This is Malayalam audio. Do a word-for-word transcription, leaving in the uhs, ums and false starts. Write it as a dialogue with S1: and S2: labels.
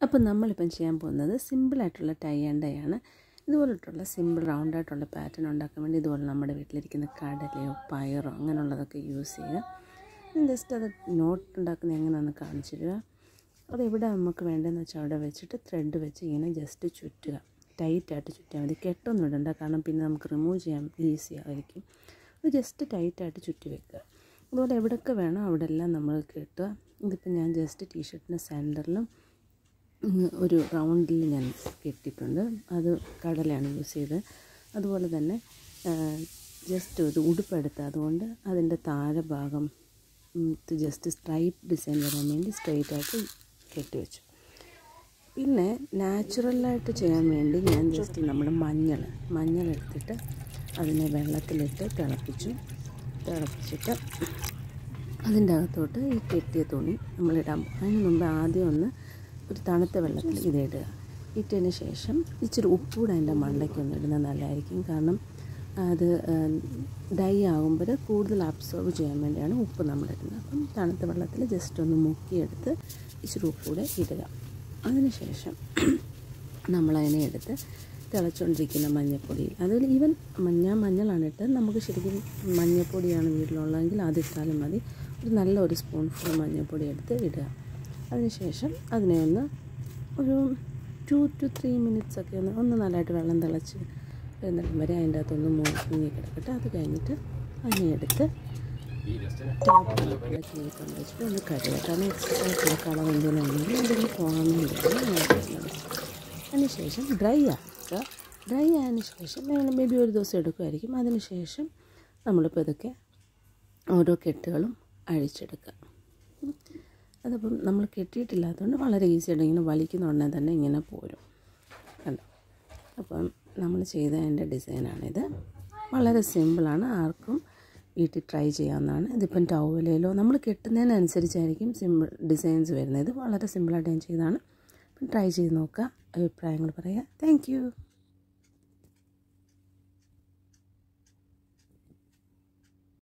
S1: അപ്പോൾ നമ്മളിപ്പം ചെയ്യാൻ പോകുന്നത് സിമ്പിളായിട്ടുള്ള ടൈ ആൻഡ് ഡൈ ആണ്. ഇതുപോലെയുള്ള സിമ്പിൾ റൗണ്ടായിട്ടുള്ള പാറ്റേൺ ഉണ്ടാക്കാൻ വേണ്ടി ഇതുപോലെ നമ്മുടെ വീട്ടിലിരിക്കുന്ന കടലയോ പയറോ അങ്ങനെയുള്ളതൊക്കെ യൂസ് ചെയ്യുക. ജസ്റ്റ് അത് നോട്ട് ഉണ്ടാക്കുന്നത് എങ്ങനെയാണെന്ന് കാണിച്ചു തരിക. അതെവിടെ നമുക്ക് വേണ്ടതെന്ന് വെച്ചാൽ അവിടെ വെച്ചിട്ട് ത്രെഡ് വെച്ച് ഇങ്ങനെ ജസ്റ്റ് ചുറ്റുക. ടൈറ്റായിട്ട് ചുറ്റിയാൽ മതി, കെട്ടൊന്നും ഇടണ്ട, കാരണം പിന്നെ നമുക്ക് റിമൂവ് ചെയ്യാൻ ഈസി ആയിരിക്കും. അത് ജസ്റ്റ് ടൈറ്റായിട്ട് ചുറ്റി വെക്കുക. അതുപോലെ എവിടെയൊക്കെ വേണോ അവിടെ എല്ലാം നമ്മൾ കെട്ടുക. ഇതിപ്പോൾ ഞാൻ ജസ്റ്റ് ടീഷർട്ടിൻ്റെ സെൻറ്ററിലും ഒരു റൗണ്ടിൽ ഞാൻ കെട്ടിയിട്ടുണ്ട്. അത് കടലയാണ് യൂസ് ചെയ്തത്. അതുപോലെ തന്നെ ജസ്റ്റ് ഒരു ഉടുപ്പെടുത്ത് അതുകൊണ്ട് അതിൻ്റെ താഴെ ഭാഗം ജസ്റ്റ് സ്ട്രൈപ്പ് ഡിസൈൻ വരാൻ വേണ്ടി സ്ട്രെയിറ്റായിട്ട് കെട്ടി വെച്ചു. പിന്നെ നാച്ചുറലായിട്ട് ചെയ്യാൻ വേണ്ടി ഞാൻ ജസ്റ്റ് നമ്മുടെ മഞ്ഞൾ മഞ്ഞൾ എടുത്തിട്ട് അതിനെ വെള്ളത്തിലിട്ട് തിളപ്പിച്ചു. തിളപ്പിച്ചിട്ട് അതിൻ്റെ അകത്തോട്ട് ഈ കെട്ടിയ തുണി നമ്മളിടാം. അതിന് മുമ്പ് ആദ്യം ഒന്ന് ഒരു തണുത്ത വെള്ളത്തിൽ ഇതിടുക. ഇട്ടതിന് ശേഷം ഇച്ചിരി ഉപ്പൂടെ അതിൻ്റെ മണ്ടയ്ക്കൊന്നും ഇടുന്നത് നല്ലതായിരിക്കും. കാരണം അത് ഡൈ ആകുമ്പോൾ കൂടുതൽ അബ്സോർബ് ചെയ്യാൻ വേണ്ടിയാണ് ഉപ്പ് നമ്മളിടുന്നത്. അപ്പം തണുത്ത വെള്ളത്തിൽ ജസ്റ്റ് ഒന്ന് മുക്കിയെടുത്ത് ഇച്ചിരി ഉപ്പൂടെ ഇടുക. അതിനുശേഷം നമ്മളതിനെ എടുത്ത് തിളച്ചുകൊണ്ടിരിക്കുന്ന മഞ്ഞൾപ്പൊടി, അതിൽ ഈവൻ ഞാൻ മഞ്ഞളാണ് ഇട്ടത്, നമുക്ക് ശരിക്കും മഞ്ഞൾപ്പൊടിയാണ് വീട്ടിലുള്ളതെങ്കിൽ അതിട്ടാലും മതി. ഒരു നല്ല ഒരു സ്പൂൺ ഫുൾ മഞ്ഞൾപ്പൊടി എടുത്ത് ഇടുക. അതിനുശേഷം അതിനെ ഒന്ന് ഒരു ടു ടു ത്രീ മിനിറ്റ്സ് ഒക്കെ ഒന്ന് ഒന്ന് നല്ലതായിട്ട് വെള്ളം തിളച്ച് എന്നിട്ടും വരെ അതിൻ്റെ അകത്തൊന്ന് മുങ്ങി കിടക്കട്ടെ. അത് കഴിഞ്ഞിട്ട് അതിനെ എടുത്ത് ടാപ്പ് ക്ലീൻ കൊണ്ട് വെച്ചിട്ട് ഒന്ന് കഴുകുക. കാരണം എക്സ്ട്രാ ആയിട്ടുള്ള കളർ എന്തെങ്കിലും ഉണ്ടെങ്കിൽ അതൊന്ന് പോകാൻ വേണ്ടിയാണ്. അതിനുശേഷം ഡ്രൈ ആക്കുക. ഡ്രൈ ആയതിനു ശേഷം മേ ബി ഒരു ദിവസം എടുക്കുമായിരിക്കും. അതിന് ശേഷം നമ്മളിപ്പോൾ ഇതൊക്കെ ഓരോ കെട്ടുകളും അഴിച്ചെടുക്കുക. അതപ്പം നമ്മൾ കെട്ടിയിട്ടില്ലാത്തതുകൊണ്ട് വളരെ ഈസിയായിട്ട് ഇങ്ങനെ വലിക്കുന്ന ഉടനെ തന്നെ ഇങ്ങനെ പോരും. കണ്ടോ? അപ്പം നമ്മൾ ചെയ്ത അതിൻ്റെ ഡിസൈനാണിത്. വളരെ സിമ്പിളാണ്, ആർക്കും വീട്ടിൽ ട്രൈ ചെയ്യാവുന്നതാണ്. ഇതിപ്പം ടവലിലോ നമ്മൾ കെട്ടുന്നതിനനുസരിച്ചായിരിക്കും സിമ്പിൾ ഡിസൈൻസ് വരുന്നത്. ഇത് വളരെ സിമ്പിളായിട്ട് ഞാൻ ചെയ്തതാണ്. അപ്പം ട്രൈ ചെയ്ത് നോക്കുക, അഭിപ്രായങ്ങൾ പറയുക. Thank U.